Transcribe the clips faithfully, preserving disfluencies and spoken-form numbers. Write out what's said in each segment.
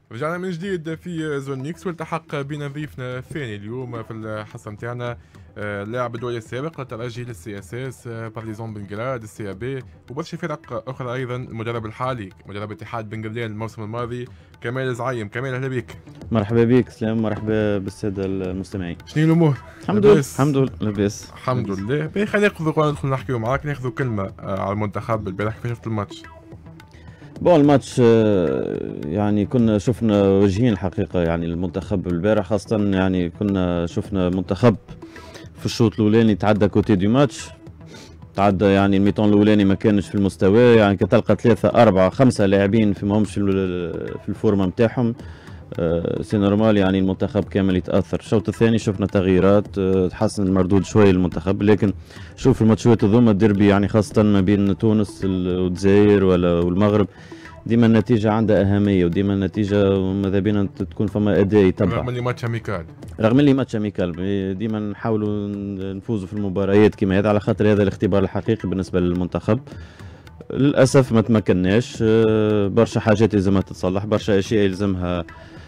رجعنا من جديد في زون ميكس، والتحق بنا ضيفنا الثاني اليوم في الحصه نتاعنا اللاعب الدولي السابق للترجي للسي اس اس، بارتيزون بنغراد، السي بي وبرشا فرق اخرى، ايضا المدرب الحالي مدرب اتحاد بنغردين الموسم الماضي كمال زعيم. كمال اهلا بك. مرحبا بك سلام، مرحبا بالساده المستمعين. شنو الامور؟ الحمد لله الحمد لله لاباس الحمد لله. باهي خلينا ناخذوا ندخل نحكيو معاك، ناخذوا كلمه على المنتخب. البارح كيف شفت الماتش؟ بون الماتش يعني كنا شفنا وجهين الحقيقه، يعني المنتخب البارح خاصه يعني كنا شفنا منتخب في الشوط الاولاني تعدى كوتي دي ماتش، تعدى يعني الميطون الاولاني ما كانش في المستوى، يعني كتلقى ثلاثه اربعه خمسه لاعبين في ماهمش في الفورمه نتاعهم. سي نورمال يعني المنتخب كامل يتاثر. الشوط الثاني شفنا تغييرات تحسن المردود شويه للمنتخب، لكن شوف الماتشات هذوما الديربي يعني خاصه ما بين تونس والجزائر والمغرب ديما النتيجه عندها اهميه، وديما النتيجه ماذا بينا تكون فما اداء يتبع، رغم اللي ماتش اميكال رغم اللي ماتش اميكال ديما نحاولوا نفوزوا في المباريات كما هذا، على خاطر هذا الاختبار الحقيقي بالنسبه للمنتخب. للاسف ما تمكناش، برشا حاجات يلزمها تتصلح، برشا اشياء يلزمها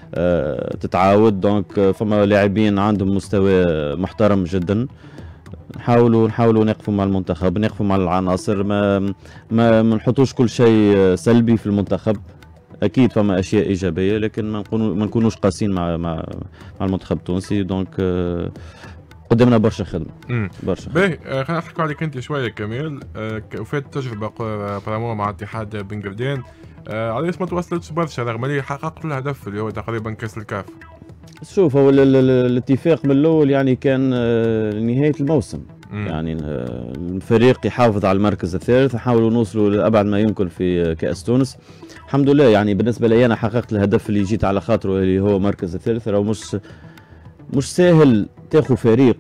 تتعاود. دونك فما لاعبين عندهم مستوى محترم جدا، نحاولوا نحاولوا نقفوا مع المنتخب، نقفوا مع العناصر، ما ما ما نحطوش كل شيء سلبي في المنتخب. اكيد فما اشياء ايجابيه، لكن ما نكونوا ما نكونوش قاسيين مع مع مع المنتخب التونسي. دونك قدامنا برشا خدمه برشا. باهي خلينا نحكوا عليك انت شويه كمال. وفات تجربه برامو مع اتحاد بنغردين، علاش ما توصلتش برشا رغم اللي حققت الهدف اللي هو تقريبا كاس الكاف؟ شوف هو الاتفاق من الاول يعني كان نهايه الموسم، مم. يعني الفريق يحافظ على المركز الثالث، نحاولوا نوصلوا لابعد ما يمكن في كاس تونس. الحمد لله يعني بالنسبه لي انا حققت الهدف اللي جيت على خاطره اللي هو مركز الثالث. راهو مش مش سهل تاخذ فريق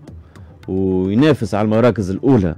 وينافس على المراكز الاولى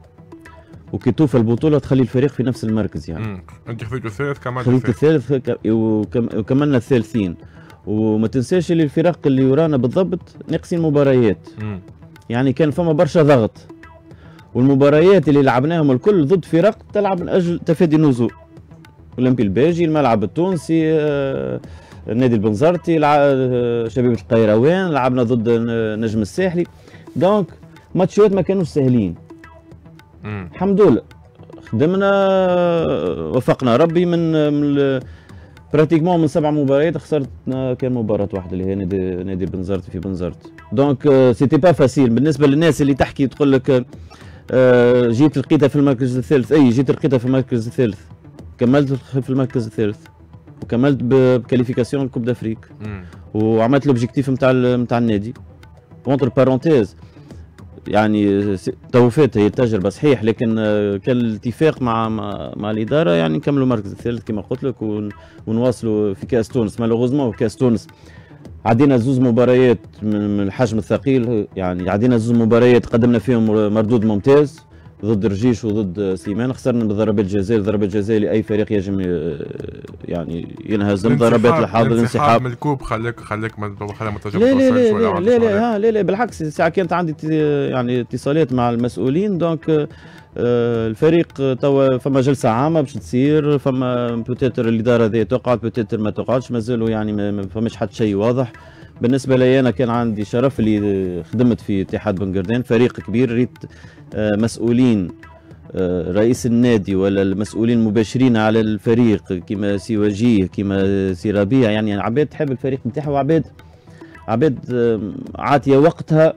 وكي توفى البطوله تخلي الفريق في نفس المركز. يعني امم انت خذيت الثالث كملت خذيت الثالث وكملنا الثالثين. وما تنساش اللي الفرق اللي ورانا بالضبط ناقصين مباريات، مم. يعني كان فما برشا ضغط، والمباريات اللي لعبناهم الكل ضد فرق تلعب من اجل تفادي النزول. اولمبي الباجي، الملعب التونسي، النادي البنزرتي، شبيبه القيروان، لعبنا ضد نجم الساحلي. دونك ماتشات ما كانوش سهلين. مم. الحمد لله خدمنا، وفقنا ربي. من, من براتيكمون من سبع مباريات خسرتنا كان مباراة واحدة اللي هي نادي نادي بنزرت في بنزرت. دونك سيتي با فاسيل بالنسبة للناس اللي تحكي تقول لك جيت لقيتها في المركز الثالث. اي جيت لقيتها في المركز الثالث، كملت في المركز الثالث وكملت بكاليفيكاسيون الكوب دافريك، وعملت لوبجيكتيف نتاع نتاع النادي. اونتر بارونتيز يعني توفات هي التجربه صحيح، لكن كان الاتفاق مع مع, مع الاداره يعني نكملوا المركز الثالث كما قلت لك، ونواصلوا في كاس تونس. مالوغوزمون في كاس تونس عدينا زوز مباريات من الحجم الثقيل، يعني عدينا زوز مباريات قدمنا فيهم مردود ممتاز ضد رجيش وضد سليمان. خسرنا بضربات جزاء، ضربات جزاء لاي فريق يجب يعني ينهزم. ضربات الحظ، الانسحاب من الكوب خليك خليك ما خليها ما تجربش. لا لا لا لا لا, لا, لا بالعكس، ساعه كانت عندي يعني اتصالات مع المسؤولين. دونك الفريق توا فما جلسه عامه باش تصير، فما بوتيتر الاداره ذي تقعد، بوتيتر ما تقعدش، مازالوا يعني ما فماش حتى شيء واضح. بالنسبه لي انا كان عندي شرف اللي خدمت في اتحاد بنغردين، فريق كبير. ريت مسؤولين رئيس النادي ولا المسؤولين المباشرين على الفريق كما سي وجيه كما سي ربيع، يعني عباد تحب الفريق نتاعها، وعباد عباد عاطيه وقتها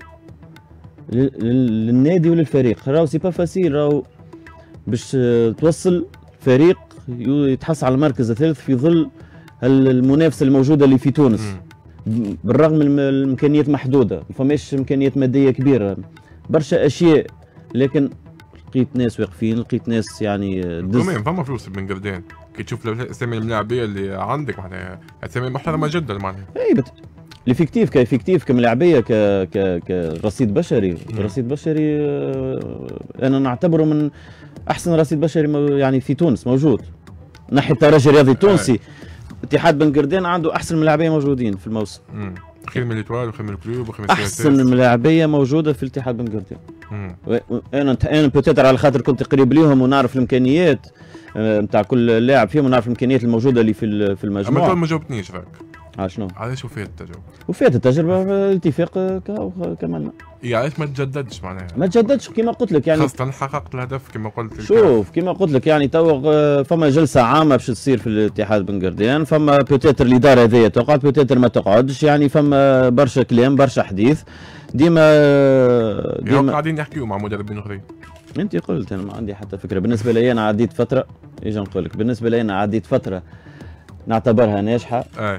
للنادي وللفريق. راهو سي با فاسيل، راهو باش توصل فريق يتحصل على المركز الثالث في ظل المنافسه الموجوده اللي في تونس. م. بالرغم من الامكانيات محدوده، ما فماش امكانيات ماديه كبيره، برشا اشياء، لكن لقيت ناس واقفين، لقيت ناس يعني دز. فما فلوس بنغردين كي تشوف الاسامي الملاعبيه اللي عندك، معناها اسامي محترمه جدا معناها. اي بت... الافكتيف كافكتيف كملاعبيه ك ك كرصيد بشري، رصيد بشري انا نعتبره من احسن رصيد بشري يعني في تونس موجود. ناحيه الترجي الرياضي التونسي اتحاد بنغردين عنده احسن ملاعبيه موجودين في الموسم. مم. خير من ليتوال وخير من الكلوب وخير من احسن ملاعبيه موجوده في الاتحاد بن قردان. انا انا بوتيتر على خاطر كنت قريب ليهم ونعرف الامكانيات نتاع كل لاعب فيهم ونعرف الامكانيات الموجوده اللي في في المجموعه. اما ما جاوبتنيش راك. على شنو؟ علاش وفات التجربه؟ وفات التجربه الاتفاق كملنا. اي علاش ما تجددش معناها؟ ما تجددش كما قلت لك يعني خاصة حققت الهدف كما قلت. شوف كما قلت لك يعني تو فما جلسه عامه باش تصير في الاتحاد بن قردان، فما بوتيتر الاداره هذيا تقعد بوتيتر ما تقعدش، يعني فما برشا كلام برشا حديث ديما ديما قاعدين يحكيوا مع مدربين اخرين. انت قلت انا ما عندي حتى فكره، بالنسبه لي انا عديت فتره اجي نقول لك بالنسبه لي انا عديت فتره نعتبرها ناجحه. اي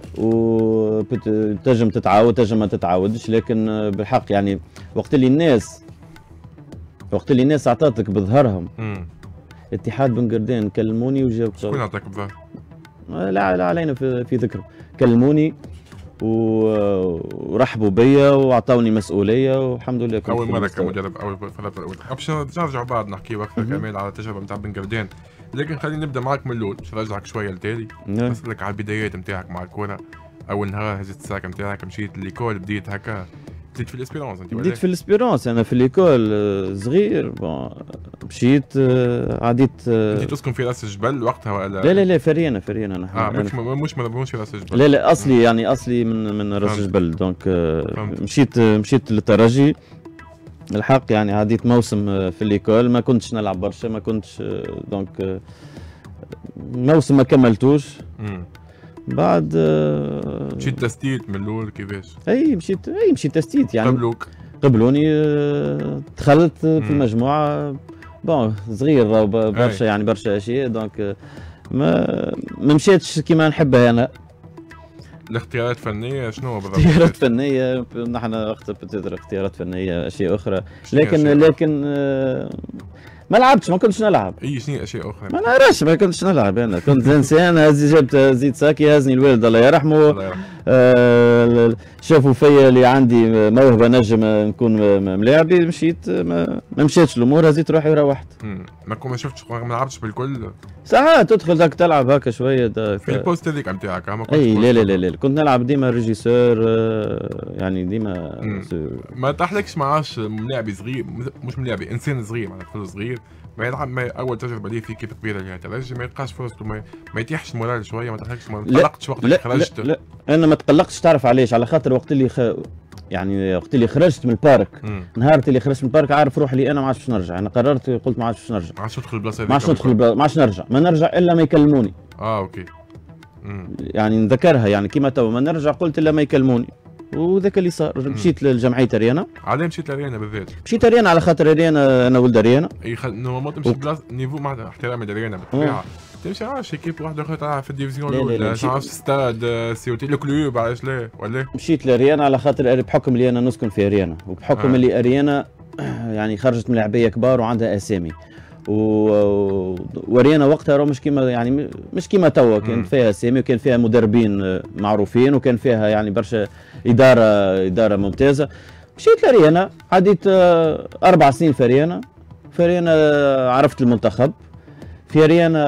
وتنجم تتعاود تنجم ما تتعاودش، لكن بالحق يعني وقت اللي الناس وقت اللي الناس عطاتك بظهرهم اتحاد بن قردان كلموني وجاوبت. شكون عطاك بظهر؟ لا لا علينا في, في ذكر كلموني ورحبوا بيا وعطاوني مسؤوليه والحمد لله. اول مره كمدرب اول فتره الاولى باش نرجعوا بعد نحكيو اكثر كمان على التجربه نتاع بن قردان، لكن خلينا نبدا معك من الاول باش نرجعك شويه لتالي نسالك على البدايات نتاعك مع الكره. اول نهار هزيت الساعه نتاعك مشيت ليكول بديت هكا بديت في الاسبيرونس انت ولا؟ بديت في الاسبيرونس انا في ليكول صغير بون مشيت عديت. انت تسكن في راس الجبل وقتها ولا؟ لا لا لا فريانه فريانه انا اه مش مش مش في راس الجبل. لا لا اصلي يعني اصلي من من راس الجبل دونك مشيت مشيت للترجي الحق يعني عديت موسم في ليكول ما كنتش نلعب برشا ما كنتش دونك موسم ما كملتوش. بعد مشيت تستيت من الاول كيفاش؟ اي مشيت اي مشيت تستيت يعني قبلوك قبلوني دخلت في المجموعه بون صغير برشا يعني برشا اشياء دونك ما ما مشيتش كيما نحبها انا. الاختيارات فنيه شنو بالضبط؟ اختيارات فنيه نحن وقت اختيارات فنيه اشياء اخرى لكن أشياء لكن آه ما لعبتش ما كنتش نلعب. اي شنو اشياء اخرى؟ ما نعرفش ما كنتش نلعب انا كنت انسان هزي جبت زيد ساكي هزني الوالد الله يرحمه. الله يرحمه. آه شافوا فيا اللي عندي موهبه نجم نكون ملاعبي مشيت ما, ما مشيتش الامور هزيت روحي وروحت. ما ما شفتش ما لعبتش بالكل؟ ساعات تدخل داك تلعب هكا شويه في البوست هذيك نتاعك ما اي لا لا لا لا كنت نلعب ديما ريجيسور يعني ديما ما تحلكش معاش ملاعبي صغير مش ملاعبي انسان صغير معناتها طفل صغير ما يلعب ما اول تجربه ليه في كيف كبيره اللي ترجي ما يلقاش فرصته ما, ما يتيحش المورال شويه ما تحلكش ما تقلقتش وقت اللي خرجت؟ لا, لا انا ما تقلقتش تعرف علاش على خاطر وقت اللي خ... يعني وقت اللي خرجت من البارك نهار اللي خرجت من البارك عارف روحي اللي انا ما عادش باش نرجع انا قررت قلت ما عادش باش نرجع ما عادش ندخل البلاصه هذيك ما عادش ندخل البلاصه ما عادش نرجع ما نرجع الا ما يكلموني. اه اوكي مم. يعني نذكرها يعني كيما تو ما نرجع قلت الا ما يكلموني وذاك اللي صار. مشيت للجمعيه ريانا. علاه مشيت لريانا بالذات؟ مشيت ريانا على خاطر ريانا انا ولد ريانا. اي خل... نورمال تمشي بلاصه نيفو مع احترامي لريانا بالطبيعه تمشي عاش ايكيب واحده اخرى تلعب في الديفيزيون الاولى تعرف ستاد سيوتي الكلوب علاش لا ولا؟ مشيت لريانا على خاطر بحكم اللي انا نسكن في ريانا وبحكم آه. اللي ريانا يعني خرجت من لاعبيه كبار وعندها اسامي و... وريانا وقتها راه مش كيما يعني مش كيما توا كان فيها اسامي وكان فيها مدربين معروفين وكان فيها يعني برشا اداره اداره ممتازه. مشيت لريانا عديت اربع سنين في ريانا في ريانا عرفت المنتخب في ريانا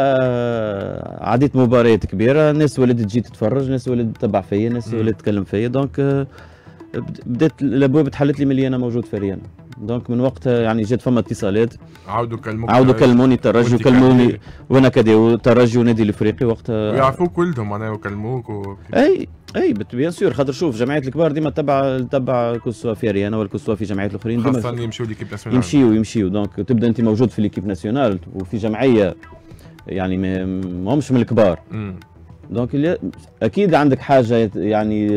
عديت مباريات كبيره ناس ولات تجي تتفرج ناس ولات تتبع فيا ناس ولات تتكلم فيا دونك بدات الابواب تحلت لي من اللي انا موجود في ريانا دونك من وقتها يعني جات فما اتصالات عاودوا كلموك عاودوا كلموني الترجي وكلموني وانا كذا والترجي ونادي الافريقي وقتها ويعرفوك كلهم معناها وكلموك و... اي اي بيان سور خاطر شوف جمعيات الكبار ديما تبع تبع كسوا في ريانا ولا كسوا في جمعيات الاخرين ديما خاصة يمشيو ليكيب ناسيونال يمشيو يمشيو دونك تبدا انت موجود في ليكيب ناسيونال وفي جمعيه يعني ما همش من الكبار م. دونك اكيد عندك حاجه يعني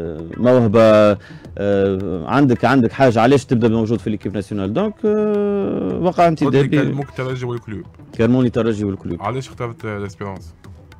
موهبه عندك عندك حاجه علاش تبدا موجود في ليكيب ناسيونال دونك وقع انت دابي كلموك الترجي والكلوب كلموني الترجي والكلوب علاش اخترت لاسبيرونس؟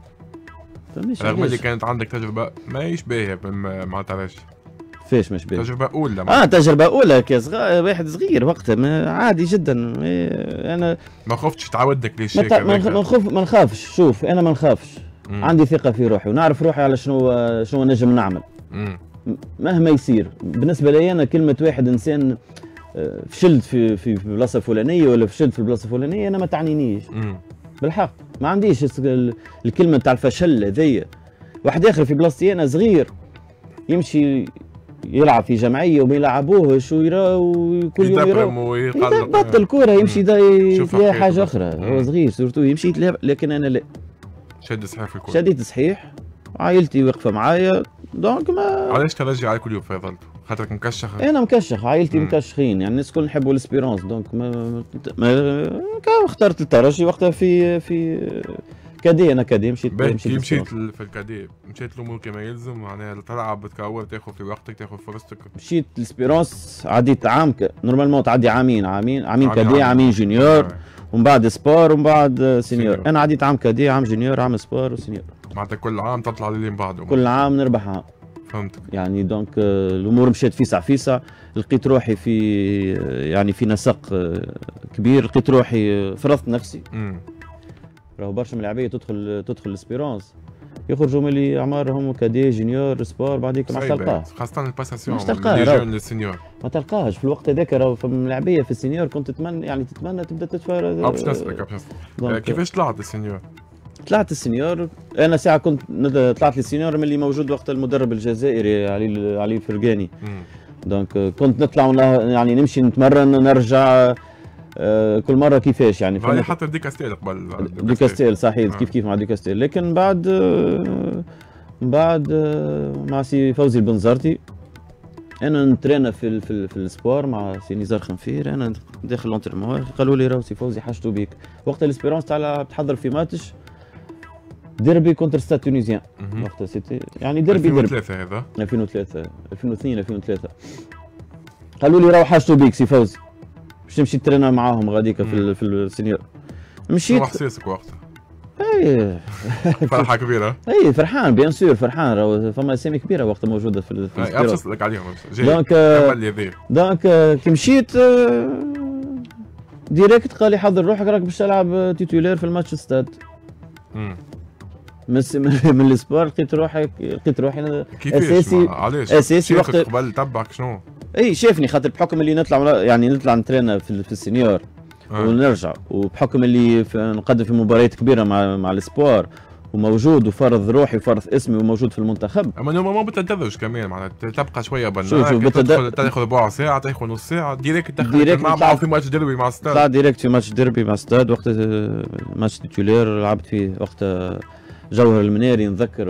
رغم اللي كانت عندك تجربه ماهيش باهيه مع الترجي فاش مش باهيه؟ تجربه اولى اه تجربه اولى كصغير واحد صغير وقتها عادي جدا انا ما خفتش تعودك ليش هيك ما نخاف ما نخافش شوف انا ما نخافش مم. عندي ثقة في روحي ونعرف روحي على شنو شنو نجم نعمل مم. مهما يصير. بالنسبة لي أنا كلمة واحد إنسان فشلت في في بلاصة فلانية ولا فشلت في البلاصة الفلانية أنا ما تعنينيش بالحق ما عنديش الكلمة تاع الفشل هذيا. واحد آخر في بلاصتي أنا صغير يمشي يلعب في جمعيه وما يلعبوهش ويرا وكل يوم يرا بطل كوره يمشي يتلاقى حاجه اخرى. هو صغير سورتو يمشي يتلاقى، لكن انا لا، شد صحيح في الكوره، شديت صحيح، عائلتي واقفه معايا دونك ما. علاش ترجي على كل يوم فيضلتو؟ خاطرك مكشخ؟ انا مكشخ، عائلتي مكشخين، يعني الناس الكل نحبوا الاسبيرونس، دونك ما, ما اخترت الترجي وقتها في في كادي. انا كادي مشيت مشيت مشيت في الكادي، مشيت الامور كما يلزم، معناها تلعب تكور تاخذ في وقتك تاخذ فرصتك. مشيت الاسبيرونس، عديت عام ك... نورمالمون تعدي عامين عامين عامين كادي، عامين جونيور، ومن بعد سبور، ومن بعد سينيور. انا عديت عام كادي، عام جونيور، عام سبور وسينيور. معناتها كل عام تطلع للي من بعده، كل عام نربح عام. فهمتك. يعني دونك الامور مشات فيسع فيسع، لقيت روحي في يعني في نسق كبير، لقيت روحي فرضت نفسي. امم راهو برشا من اللاعبيه تدخل تدخل الاسبيرونس يخرجوا من اللي اعمارهم كادي جونيور سبور، بعديك ما تلقاه، خاصه الباساسيون مش تلقاه للسينيور، ما تلقاهش في الوقت هذاك. راهو فما لاعبيه في السينيور كنت تتمنى يعني تتمنى تبدا تتفرج. باش نسالك باش نسالك كيفاش طلعت السينيور؟ طلعت السينيور انا ساعه كنت طلعت للسينيور من اللي موجود وقت المدرب الجزائري علي علي الفرقاني. دونك كنت نطلع يعني نمشي نتمرن نرجع آه كل مره كيفاش يعني. هاي حتى ديكاستيل قبل ديكاستيل صحيح. آه. كيف كيف مع ديكاستيل، لكن بعد آه بعد آه مع سي فوزي البنزرتي انا نترينا في في, في السبور مع سي نزار خنفير. انا داخل لونترينمون قالوا لي راهو سي فوزي حاجته بيك. وقت الاسبيرونس تاع تحضر في ماتش ديربي كونتر ستاد تونيزيان، وقتها سيتي يعني ديربي ألفين وثلاثة هذا ألفين وثلاثة ألفين واثنين ألفين وثلاثة. قالوا لي راهو حاجته بيك سي فوزي باش تمشي ترينا معاهم غاديكا في في السينيور. مشيت. شنو احساسك وقتها؟ اي فرحه كبيره. اي فرحان بيان سور فرحان، راهو فما اسامي كبيره وقتها موجوده في السينيور. اي ابسط لك عليهم. دونك دونك كي مشيت ديريكت قال لي حضر روحك راك باش تلعب تيتولير في الماتش ستاد. امم من من السبور لقيت روحي لقيت روحي اساسي. علاش؟ اساسي وقت قبل تبعك شنو؟ اي شافني خاطر بحكم اللي نطلع يعني نطلع نترينا في, في السينيور آه. ونرجع، وبحكم اللي نقدم في مباريات كبيره مع مع السبور وموجود وفرض روحي وفرض اسمي وموجود في المنتخب. اما نورمالمون بالتدرج كمان معناتها تبقى شويه برا تدخل تاخذ ربع ساعه تاخذ نص ساعه ديريكت تدخل مع في ماتش ديربي مع ستاد. طلع ديريكت في ماتش ديربي مع ستاد، وقت ماتش تيتولير لعبت فيه وقت جوهر المنيري نذكر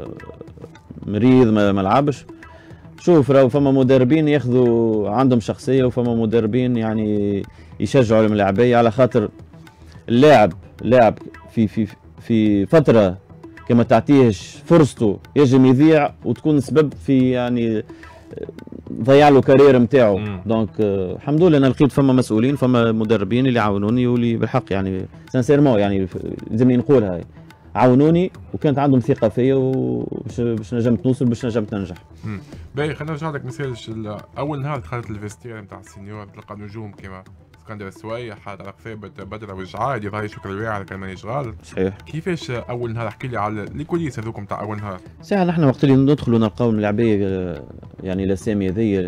مريض ما لعبش. شوف راهو فما مدربين ياخذوا عندهم شخصيه، وفما مدربين يعني يشجعوا الملاعبيه على خاطر اللاعب اللاعب في في في فتره كما تعطيهش فرصته يجم يضيع وتكون سبب في يعني ضيع له كارير نتاعو. دونك الحمد لله انا لقيت فما مسؤولين فما مدربين اللي عاونوني واللي بالحق يعني سانسيرمون يعني لازمني نقولها عاونوني وكانت عندهم ثقه فيا وباش باش نجمت نوصل باش نجمت ننجح. امم باهي خلينا نرجع لك مثال. اول نهار دخلت الفيستير نتاع السينيور تلقى نجوم كيما اسكندر السويح، طارق ثابت، بدر وجعايد، ظهري شكري واعر كان ماني شغال. صحيح. كيفاش اول نهار؟ احكي لي على الكوليس هذوك نتاع اول نهار. ساعه نحن وقت اللي ندخلوا نلقاو الملاعبيه يعني الاسامي هذيا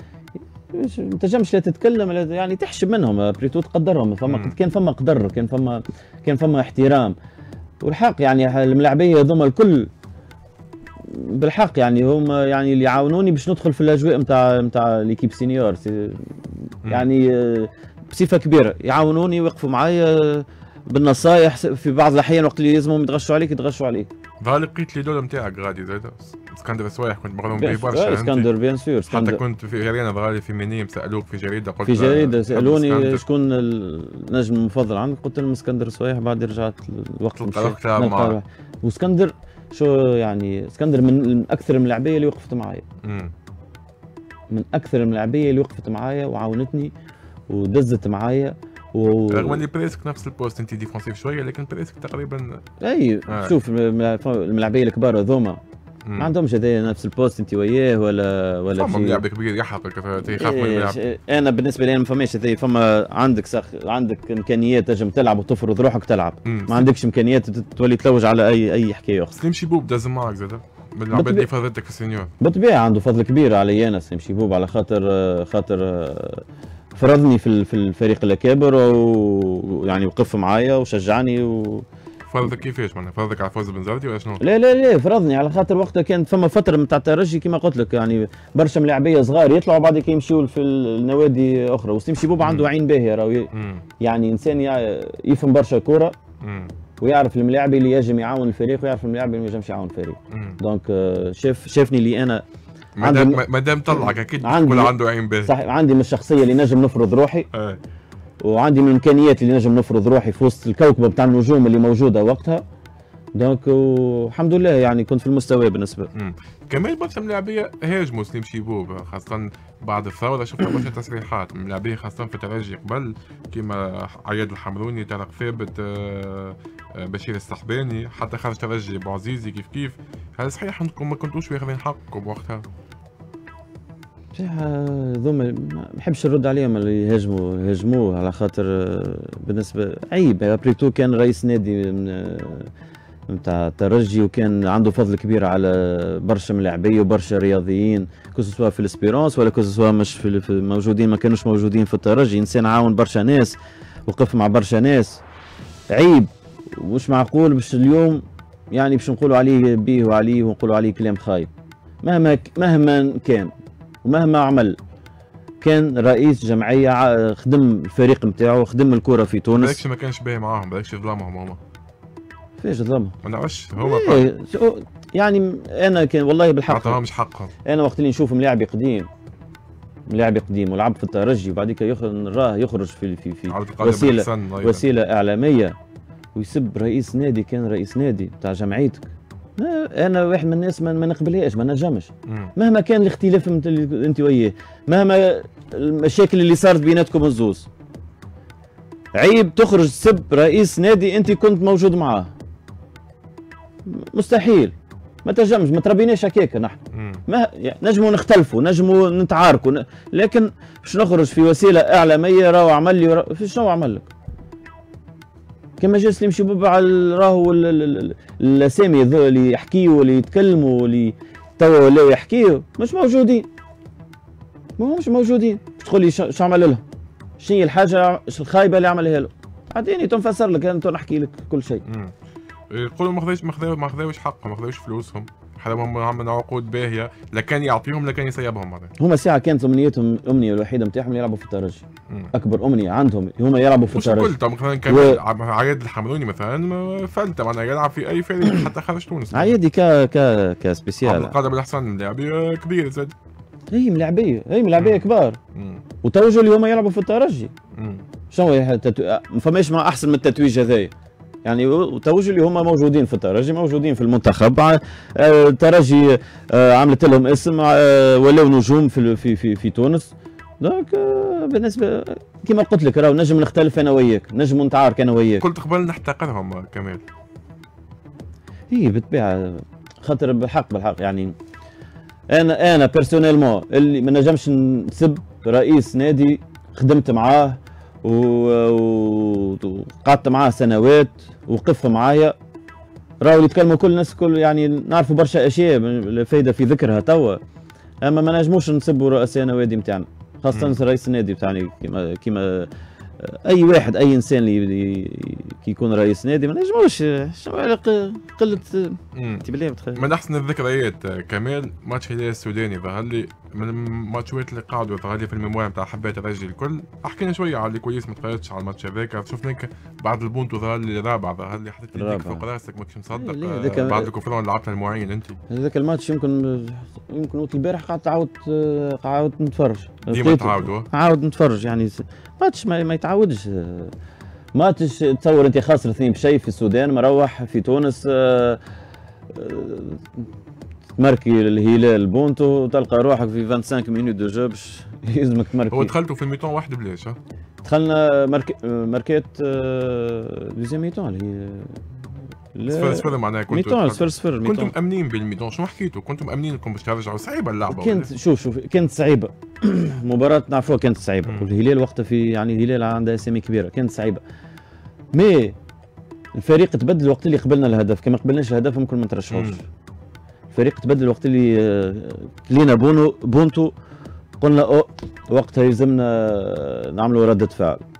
ما تنجمش لا تتكلم لا يعني تحشم منهم بريتو تقدرهم. فما كان فما قدر كان فما كان فما احترام والحق يعني الملاعبيه هذوما الكل بالحق يعني هم يعني اللي يعاونوني باش ندخل في الاجواء نتاع نتاع ليكيب سينيور يعني بصفه كبيره يعاونوني ويوقفوا معايا بالنصائح في بعض الاحيان وقت اللي لازمهم يتغشوا عليك يتغشوا عليك. ظهر لقيت لي دول نتاعك غادي زاد اسكندر السوايح كنت مغروم به برشا. اسكندر بيان سور حتى كنت في غيرنا ظهر لي في منيم سالوك في جريده قلت في جريده سالوني شكون النجم المفضل عندك قلت لهم اسكندر السوايح. بعد رجعت الوقت مشى واسكندر شو يعني اسكندر من اكثر الملاعبيه اللي وقفت معايا. من اكثر الملاعبيه اللي وقفت معايا وعاونتني ودزت معايا و... رغم اللي بريسك نفس البوست انت ديفونسيف شويه لكن بريسك تقريبا اي آه. شوف الملاعبيه الكبار هذوما ما عندهمش هذايا نفس البوست انت وياه ولا ولا فما لاعب كبير يحرقك تخاف من اللعب. انا بالنسبه لي ما فماش هذايا. فما عندك سخ... عندك امكانيات تنجم تلعب وتفرض روحك تلعب. مم. ما عندكش امكانيات تولي تلوج على اي اي حكايه اخرى. سليم شيبوب داز معك زاد من العباد اللي فرضتك في السينيور. بالطبيعه عنده فضل كبير علي انا سليم شيبوب على خاطر خاطر فرضني في في الفريق الاكابر ويعني وقف معايا وشجعني و... فرضك كيفاش معناها؟ فرضك على فوز بن زرتي ولا شنو؟ لا لا لا فرضني على خاطر وقتها كانت فما فتره نتاع الترجي كما قلت لك، يعني برشا ملاعبيه صغار يطلعوا بعد يمشيوا في النوادي اخرى. وسليم شيبوب عنده عين باهيه راهو، يعني انسان يفهم برشا كوره ويعرف الملاعبي اللي يجم يعاون الفريق ويعرف الملاعبي اللي ما يجمش يعاون الفريق. دونك شاف شافني اللي انا ما دام طلعك اكيد كل عنده عين باهيه. صحيح، عندي من الشخصيه اللي نجم نفرض روحي أه. وعندي من الامكانيات اللي نجم نفرض روحي في وسط الكوكبه بتاع النجوم اللي موجوده وقتها. دونك والحمد لله يعني كنت في المستوى بالنسبه. امم كمان برشا ملاعبيه هاجموا سليم شيبوب خاصه بعد الثوره، شفنا برشا تصريحات من ملاعبيه خاصه في الترجي قبل كيما عياد الحمروني، طارق ثابت، بشير السحباني، حتى خرج ترجي بوعزيزي كيف كيف. هل صحيح انكم ما كنتوش واخذين حقكم وقتها؟ بصراحة ذوما ما نحبش نرد عليهم اللي يهاجموا يهاجموه على خاطر بالنسبة عيب. ابريتو كان رئيس نادي من نتاع الترجي وكان عنده فضل كبير على برشا ملاعبيه وبرشا رياضيين كوسوا في الاسبيرونس ولا كوسوا مش في موجودين ما كانوش موجودين في الترجي. انسان عاون برشا ناس وقف مع برشا ناس. عيب ومش معقول باش اليوم يعني باش نقولوا عليه بيه وعليه ونقولوا عليه كلام خايب. مهما مهما كان ومهما عمل كان رئيس جمعيه، خدم الفريق نتاعو، خدم الكره في تونس. بالكش ما كانش باهي معاهم، بالكش ظلمهم هما. فيش ظلمهم؟ ما نعرفش هما إيه يعني انا كان والله بالحق ما عطاهمش حقهم. انا وقت اللي نشوف ملاعبي قديم ملاعبي قديم ولعب في الترجي وبعديك نراه يخرج في في في وسيله وسيله اعلاميه ويسب رئيس نادي كان رئيس نادي بتاع جمعيتك. انا واحد من الناس ما نقبلهاش، ما نجمش مهما كان الاختلاف انت وياه، مهما المشاكل اللي صارت بيناتكم الزوز. عيب تخرج تسب رئيس نادي انت كنت موجود معاه. مستحيل، ما تنجمش، ما تربيناش هكاك نحن. ما يعني نجموا نختلفوا نجموا نتعاركوا، لكن باش نخرج في وسيله اعلاميه راهو عمل لي في شنو عمل لك؟ كما جا سليم شيبوب على راهو الاسامي اللي يحكيوا واللي يتكلموا واللي توا ولاو يحكيوا مش موجودين. ما همش موجودين. تقول لي شو عمل لهم؟ شنو هي الحاجه الخايبه اللي عملها له؟ عاديني تنفسر لك انا نحكي لك كل شيء. يقولوا ما خذاوش ما خذاوش حقهم، ما خذاوش فلوسهم، حرمهم عملوا عقود باهيه، لا كان يعطيهم لا كان يسيبهم. هذا هما ساعه كانت امنيتهم الامنيه الوحيده نتاعهم يلعبوا في الترجي. اكبر امنيه عندهم هما يلعبوا في الترجي. مش كل مثلا كان و... عياد الحمروني مثلا فلته معناها يلعب في اي فريق حتى خارج تونس. عيادي ك ك كسبيسيال. عبد القادر بالحسن لاعبيه كبير زاد. هي ملاعبيه هي ملاعبيه كبار. وتوجوا اللي هما يلعبوا في الترجي. شنو ما فماش ما احسن من التتويج هذايا. يعني توج اللي هما موجودين في الترجي موجودين في المنتخب. الترجي عملت لهم اسم ولاو نجوم في في في, في تونس. دونك بالنسبه كما قلت لك راهو نجم نختلف انا وياك، نجم نتعارك انا وياك. قلت قبل نحتقرهم كمال. اي بالطبيعه خاطر بالحق بالحق يعني انا انا بيرسونيلمون اللي ما نجمش نسب رئيس نادي خدمت معاه وقعدت معاه سنوات ووقف معايا. راهو يتكلموا كل الناس كل يعني نعرفوا برشا اشياء الفايده في ذكرها توا، اما ما نجموش نسبوا رؤساء النوادي نتاعنا خاصه رئيس النادي بتاعنا كيما كيما اي واحد اي انسان اللي كي يكون رئيس نادي ما نجموش شنو قله انت بالله بتخيل. من احسن الذكريات كمال ماتش الهلال السوداني ظهر لي من الماتشات اللي قعدوا ظهر لي في الميموار نتاع حبات الرجل الكل. احكينا شويه على اللي كويس ما تفرجتش على الماتش هذاك. شفناك بعد البونتو ظهر لي رابع ظهر لي حطيت يديك فوق راسك ماكش مصدق آه بعد الكفران لعبت المعين انت. هذاك الماتش يمكن يمكن وقت البارح قعدت عاود قعدت نتفرج ديما تعاودوا عاود نتفرج يعني ماتش ما, ما يتعودش. ماتش تصور انت خاسر اثنين بشيء في السودان مروح في تونس تمركي الهلال بونتو تلقى روحك في خمسة وعشرين مينوت دو جو باش يلزمك تمركي. هو دخلتوا في الميتون واحد بلاش ها؟ دخلنا مرك... ماركات دوزيام ميتون اللي هي صفر صفر معناها كنتوا ميتون صفر صفر ميتون. كنتم مأمنين بالميتون شنو حكيتوا؟ كنتم مأمنين انكم باش ترجعوا صعيبه اللعبه؟ كانت شوف شوف كانت صعيبه مباراة نعرفوها كانت صعيبه والهلال وقتها في يعني الهلال عنده اسامي كبيره كانت صعيبه. مي الفريق تبدل وقت اللي قبلنا الهدف كما قبلناش الهدف ممكن ما نترشحوش. الفريق تبدل وقت اللي كلينا بونو بونتو قلنا أو وقتها يلزمنا نعملوا ردة فعل.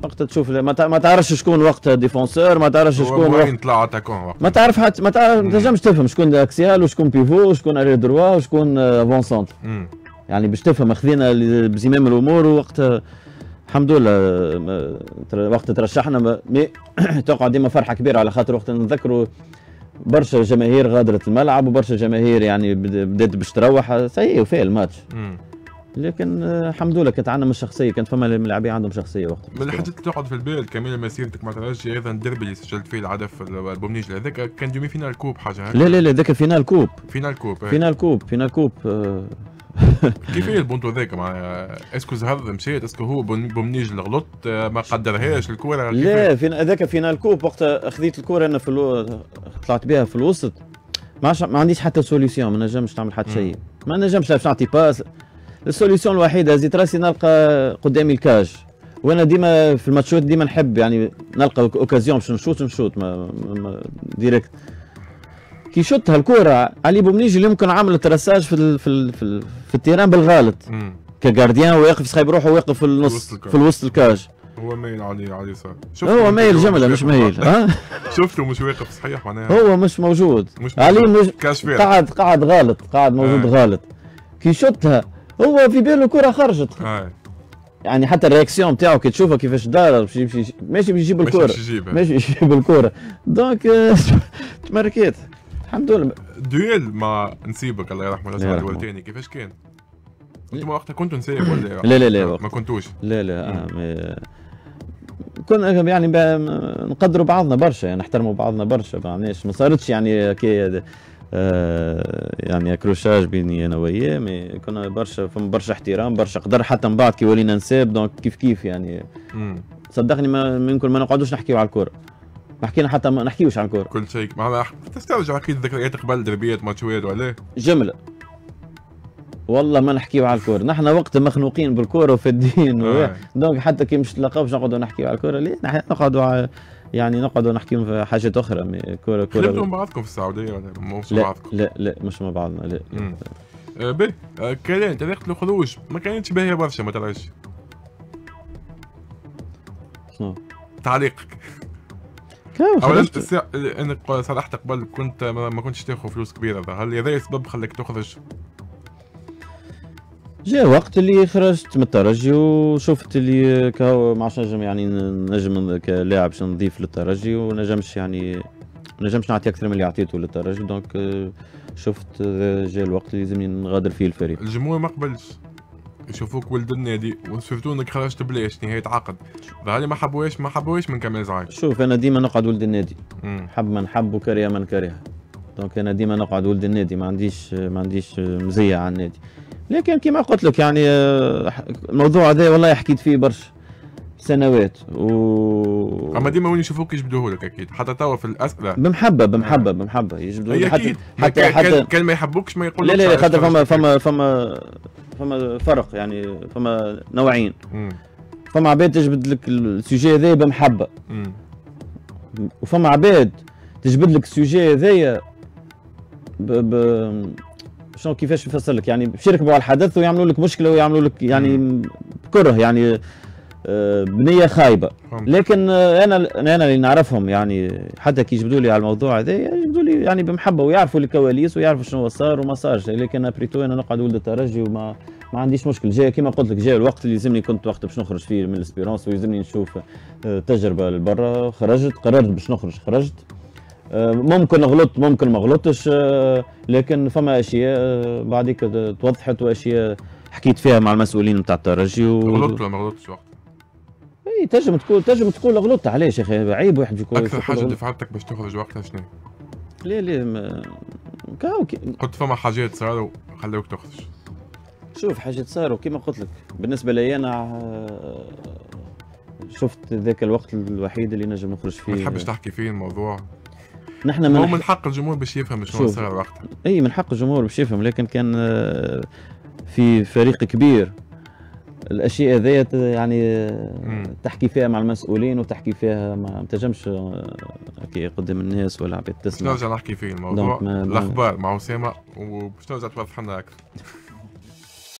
وقتها تشوف ما تعرفش شكون وقتها ديفونسور، ما تعرفش شكون وين طلع اتاكون، ما تعرف حتى ما تعرف ما تنجمش تفهم شكون اكسيال وشكون بيفو وشكون اري دروا وشكون افون يعني باش تفهم خذينا بزمام الامور. ووقتها الحمد لله وقت ترشحنا مي تقعد ديما فرحه كبيره على خاطر وقت نذكروا برشا جماهير غادرت الملعب وبرشا جماهير يعني بدات باش تروح سيء وفيه الماتش. لكن الحمد لله كانت عندنا من الشخصيه، كانت فما اللاعبين عندهم شخصيه وقتها. من الحاجات اللي تقعد في البال كامل مسيرتك مع الترجي ايضا الديربي اللي سجلت فيه الهدف البومنيج هذاك كان دومي فينال كوب حاجه هكا. لا لا لا ذاك فينال كوب. فينال كوب فينال كوب فينال كوب آه. كيف هي البونتو ذاك مع اسكو زهر مشيت اسكو هو بومنيج اللي غلط ما قدرهاش الكره؟ لا فين هذاك فينال كوب وقتها خذيت الكره انا في الو... طلعت بها في الوسط ما, ما عنديش حتى سوليسيون، ما نجمش نعمل حتى شيء، ما نجمش باش نعطي باس. السوليسيون الوحيده زيت راسي نلقى قدامي الكاج، وانا ديما في الماتشات ديما نحب يعني نلقى اوكازيون باش نشوط نشوط ما, ما ديريكت. كي شوتها الكره علي بومنيج اللي يمكن عامل ترساج في ال في ال في, ال في التيران بالغلط كجارديان واقف سخيب روحه واقف في النص في الوسط الكاج. هو مايل على على اليسار، هو مايل جمله مش مايل ها شفته مش واقف صحيح معناها هو مش موجود، مش علي مش قاعد قاعد غلط قاعد موجود آه. غلط. كي شوتها هو في باله الكره خرجت آه. يعني حتى الرياكسيون نتاعو كي تشوفه كيفاش دار ماشي ماشي باش يجيب الكره ماشي يجيب الكره دونك تمركيت الحمد لله. دويل مع نسيبك الله يرحمه الله الوالدين كيفاش كان؟ انتم وقتها كنتوا نسيب ولا لا لا لا ما كنتوش؟ لا لا آه كنا يعني نقدروا بعضنا برشا يعني نحترموا بعضنا برشا معناش ما صارتش يعني كي آه يعني كروشاج بيني انا وياه، مي كنا برشا فما برشا احترام برشا قدر حتى من بعد كي ولينا نساب دونك كيف كيف يعني مم. صدقني ما ممكن ما نقعدوش نحكيو على الكره، ما حكينا حتى ما نحكيوش على الكره كل شيء معناها تسترجع اكيد ذكريات قبل دربيات ماتشوات ولا جمله والله ما نحكيو على الكره، نحن وقت مخنوقين بالكره وفي الدين آه. دونك حتى كي مش نتلاقاو باش نقعدوا نحكيو على الكره ليه نقعدوا يعني نقعدوا نحكيو في حاجات اخرى. كره كره خدمتوا مع بعضكم في السعوديه ولا مش مع بعضكم؟ لا لا مش مع بعضنا لا, لا. آه باهي آه كلام طريقه الخروج ما كانتش باهيه برشا ما تراش شنو؟ تعليقك اولا انك صرحت قبل كنت ما كنتش تاخذ فلوس كبيره، هل هذا السبب خلاك تخرج؟ جاء وقت اللي خرجت من الترجي وشفت اللي كهو ما عادش نجم يعني نجم كلاعب باش نضيف للترجي ونجمش يعني نجمش نعطي اكثر من اللي عطيته للترجي، دونك شفت جاء الوقت اللي لازمني نغادر فيه الفريق. الجمهور ما قبلش يشوفوك ولد النادي وشفتوا انك خرجت بلاش نهايه عقد، هذه ما حبوهاش ما حبوهاش من كمال زعيم. شوف انا ديما نقعد ولد النادي مم. حب من حب وكره من كره، دونك انا ديما نقعد ولد النادي ما عنديش ما عنديش مزيه على النادي، لكن كما قلت لك يعني الموضوع هذا والله حكيت فيه برشا سنوات و اما ديما وين يشوفوك يجبدوه لك اكيد حتى توا في الاسئله بمحبه بمحبه بمحبه يجبدوه لك حتى حتى, حتى كان ما يحبوكش ما يقولوش. لا لا خاطر فما فما فما فما فرق يعني فما نوعين مم. فما عباد تجبد لك السوجي هذايا بمحبه مم. وفما عباد تجبد لك السوجي هذايا ب... ب... شنو كيفاش نفسر لك يعني باش يركبوا على الحدث ويعملوا لك مشكله ويعملوا لك يعني بكره يعني بنيه خايبه. لكن انا انا اللي نعرفهم يعني حتى كي يجبدوا لي على الموضوع هذا يجبدوا لي يعني بمحبه ويعرفوا الكواليس ويعرفوا شنو صار وما صارش، لكن ابريتو انا نقعد ولد الترجي وما ما عنديش مشكل. جاي كما قلت لك جاي الوقت اللي يلزمني كنت وقت باش نخرج فيه من الاسبيرونس ويلزمني نشوف تجربه لبرا، خرجت قررت باش نخرج خرجت ممكن غلطت ممكن ما غلطتش، لكن فما اشياء بعديك توضحت واشياء حكيت فيها مع المسؤولين نتاع الترجي و... غلطت ولا ما غلطتش وقت؟ اي تنجم تقول تنجم تقول غلطت علاش يا اخي عيب واحد يقول اكثر حاجه دفعتك باش تخرج وقتها شنو؟ لا لا ما... كاو كي... قلت فما حاجات صاروا خلوك تخرج. شوف حاجات صاروا كما قلت لك بالنسبه لي انا شفت ذاك الوقت الوحيد اللي نجم نخرج فيه. ما تحبش تحكي فيه الموضوع؟ نحن من هو من حق الجمهور باش يفهم شنو صار وقتها. اي من حق الجمهور باش يفهم، لكن كان في فريق كبير الاشياء هذيا يعني مم. تحكي فيها مع المسؤولين وتحكي فيها ما تنجمش كي قدام الناس ولا عباد تسمع. باش نرجع نحكي فيه الموضوع الاخبار مع اسامه وباش نرجع توضح لنا اكثر.